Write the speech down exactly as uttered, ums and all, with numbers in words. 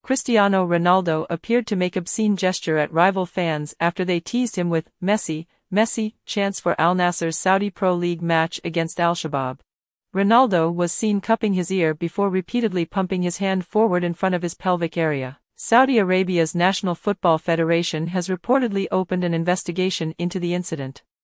Cristiano Ronaldo appeared to make obscene gesture at rival fans after they teased him with Messi, Messi chants for Al Nassr's Saudi Pro League match against Al-Shabaab. Ronaldo was seen cupping his ear before repeatedly pumping his hand forward in front of his pelvic area. Saudi Arabia's National Football Federation has reportedly opened an investigation into the incident.